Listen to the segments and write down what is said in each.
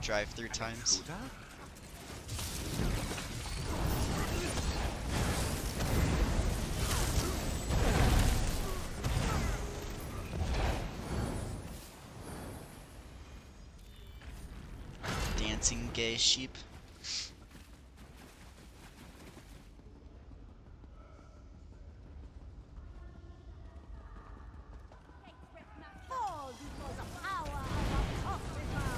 drive-through times. Dancing gay sheep. Fall before the power of Apocrypha!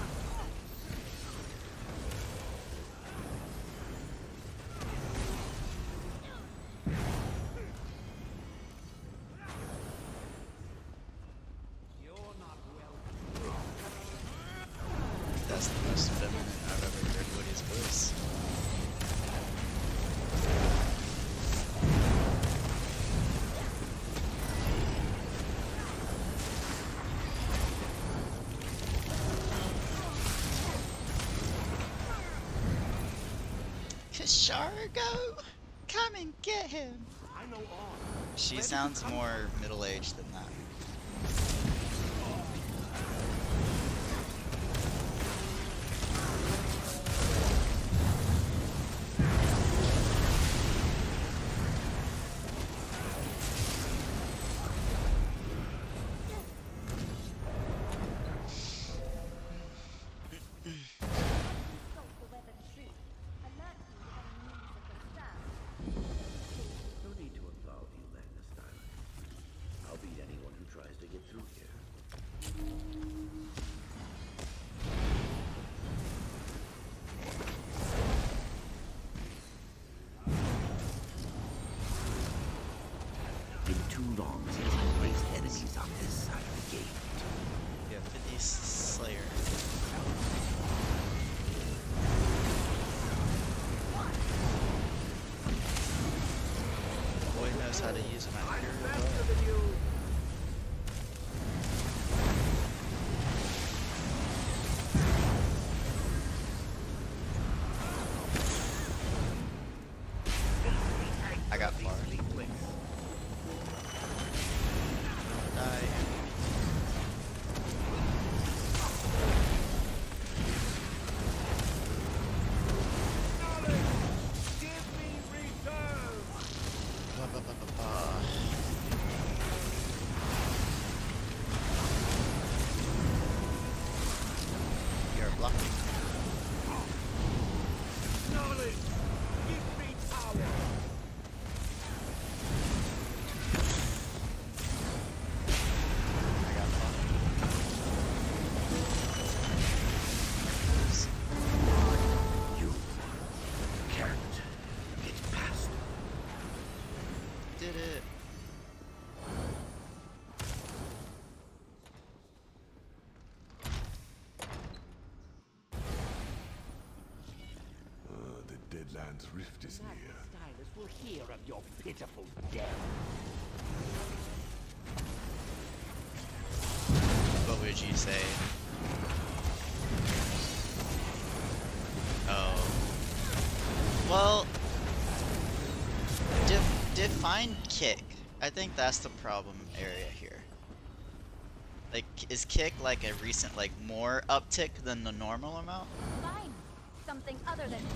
That's the most feminine I've ever heard Woody's voice. Kashargo! Come and get him! She sounds more middle-aged than that. No need to involve you, Magnus Island. I'll beat anyone who tries to get through here. Been too long since I faced enemies on this side of the gate. Yeah, 50 Slayer. Boy knows how to use my hero. I got far. Die. Ba, ba, ba, ba, ba. You're blocking. Knowledge! Give me power! I got far. You can't get past. Did it. The Deadlands Rift is near. Stylus will hear of your pitiful death. What would you say? Oh. Well, define kick. I think that's the problem area here. Like, is kick like a recent, like, more uptick than the normal amount? Fine. Something other than...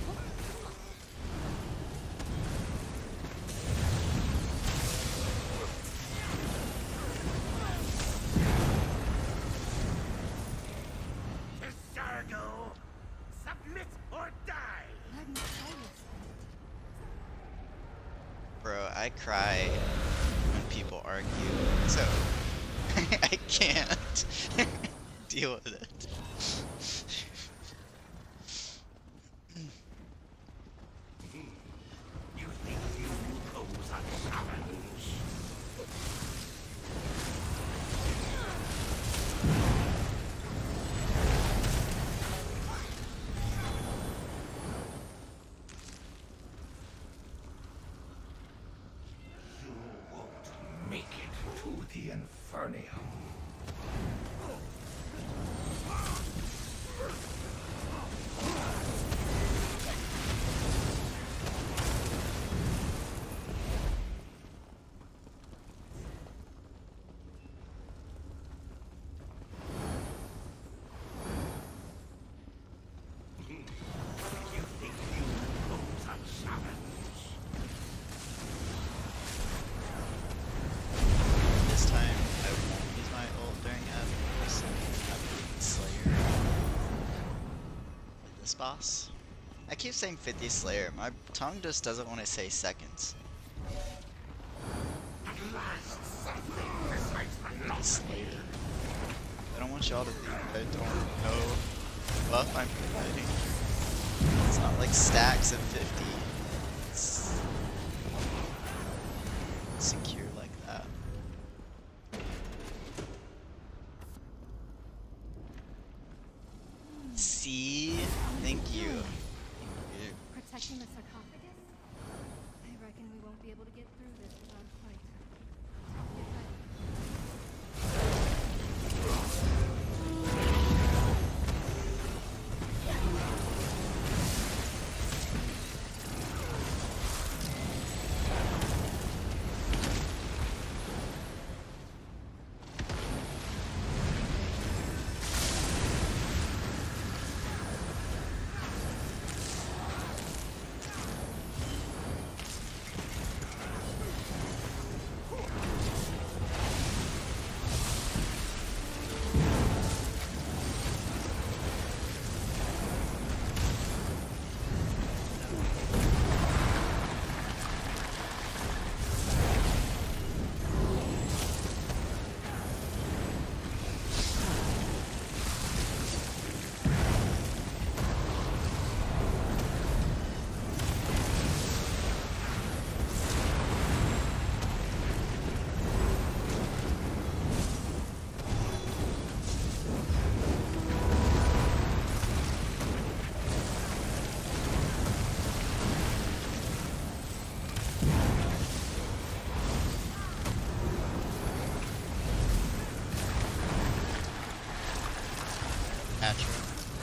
Sargo! Submit or die! Bro, I cry when people argue, so I can't deal with it. You think you pose a challenge? You won't make it to the Infernium. boss? I keep saying 50 Slayer. My tongue just doesn't want to say seconds. At last, something besides 50 Slayer. I don't want y'all to think I don't know buff I'm providing. It's not like stacks of 50. It's secure like that. See? Thank you. Thank you. Protecting the sarcophagus? I reckon we won't be able to get through this without a fight. Get ready. Atro.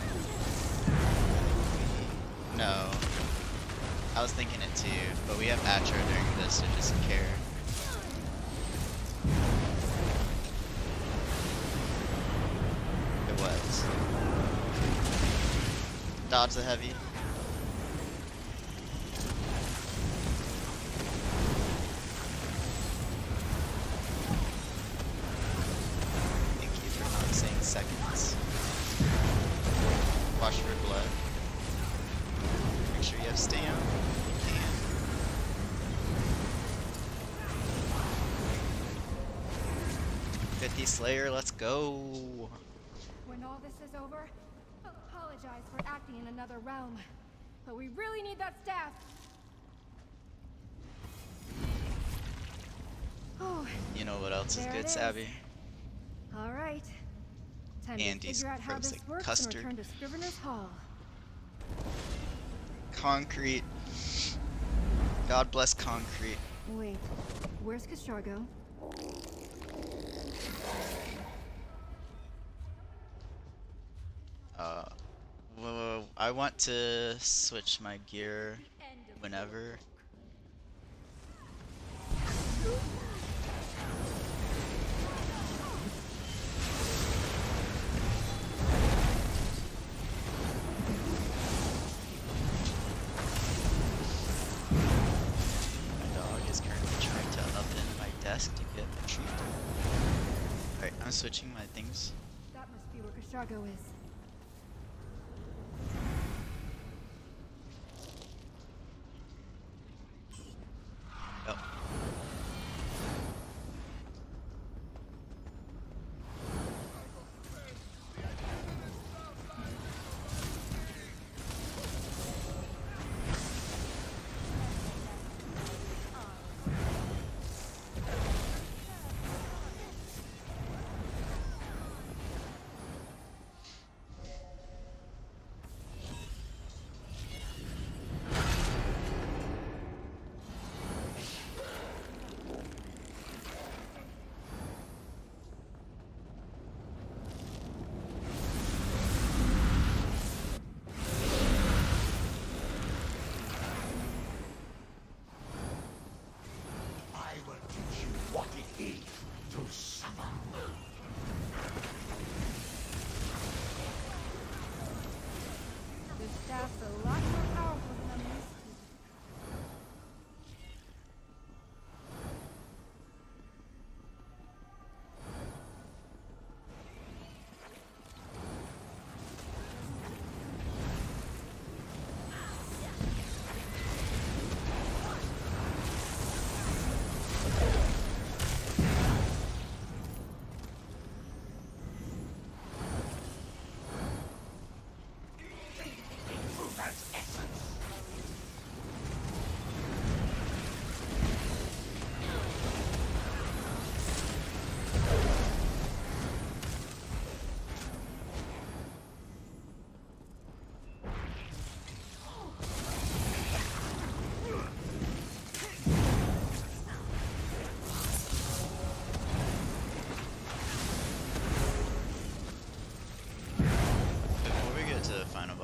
No. I was thinking it too, but we have Atro during this, so just care. It was. Dodge the heavy. Thank you for not saying seconds. Wash your blood. Make sure you have stam. You can. "50 Slayer, let's go." When all this is over, I'll apologize for acting in another realm. But we really need that staff. Oh, You know what else is There good, it is. Sabby? all right. Time Andy's to figure out how this frozen works custard. and return to Scrivener's Hall. Concrete. God bless concrete. Wait, where's Kashargo? Well, I want to switch my gear whenever. My dog is currently trying to up in my desk to get a treat. Alright, I'm switching my things. That must be where Kashargo is. Oh.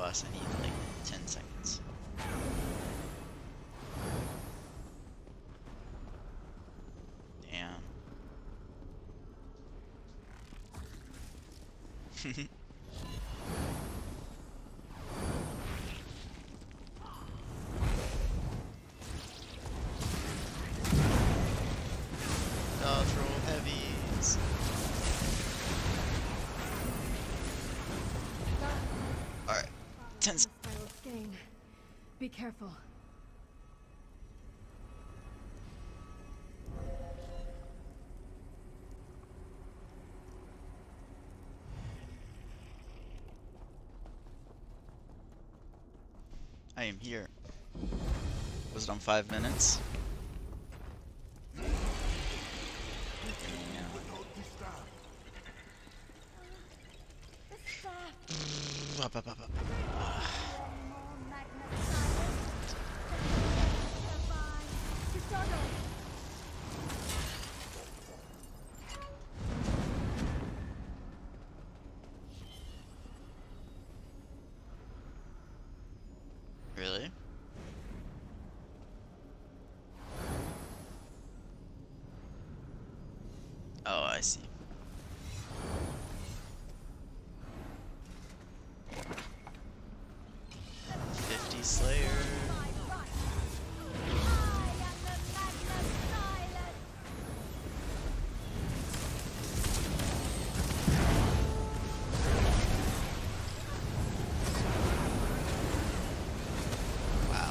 boss, I need like 10 seconds. Damn. Dodge roll heavies. Alright. 10 seconds. Spiral skein. Be careful. I am here. Was it on 5 minutes? Really? Oh, I see. Slayer. Wow.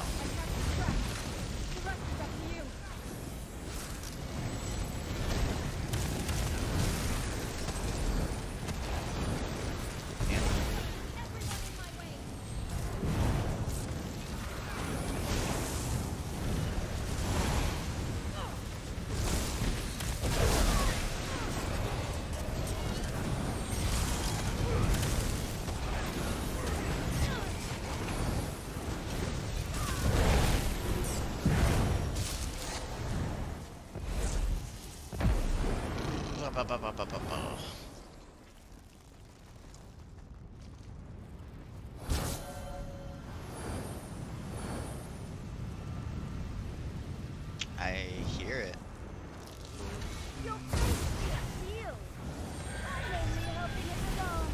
I hear it. Your face is healed. I'm only helping it along.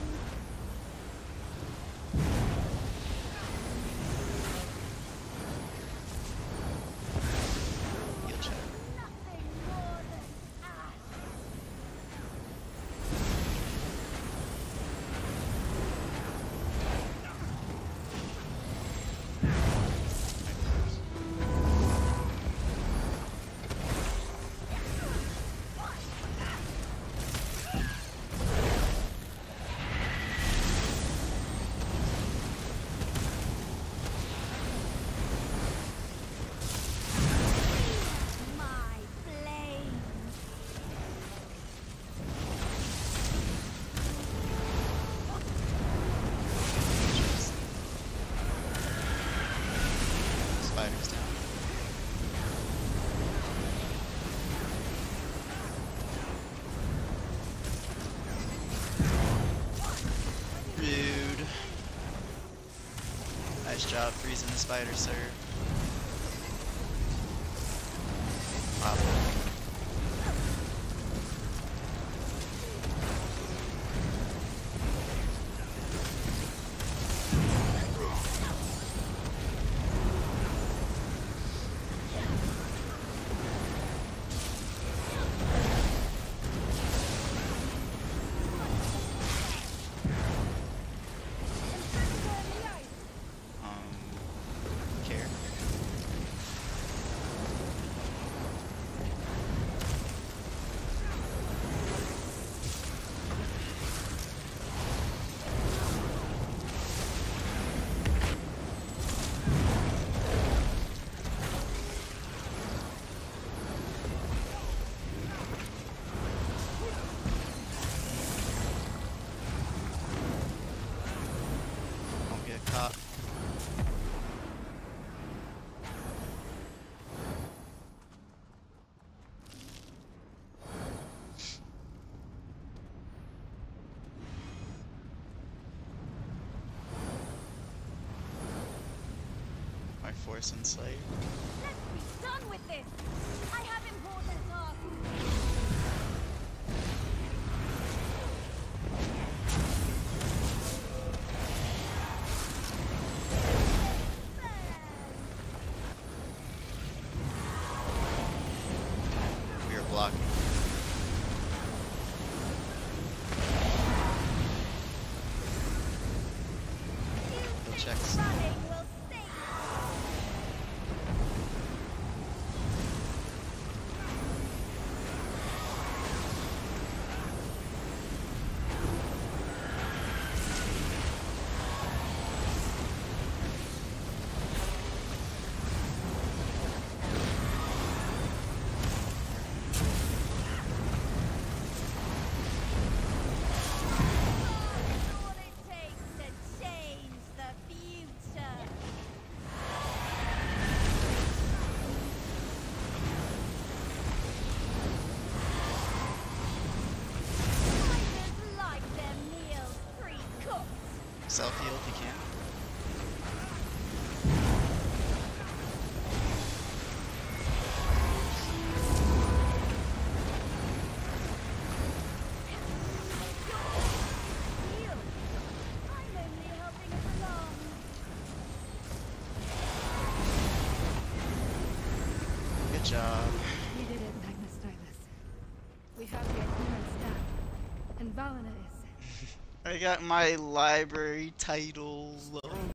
Heal check. Nothing more than ash. My flame. Spider's down. Rude. Nice job freezing the spider, sir. Wow. Care. Don't get caught. my force insight. Let's be done with this! I have important tasks! We are blocking. He'll check. Running will save all it takes to change the future. Fighters like their meals pre-cooked. Self-heal if you can. Heal. I'm only helping us along. Good job. We did it, Magnus Stylus. We have the adherence down. And Valina is. I got my library title.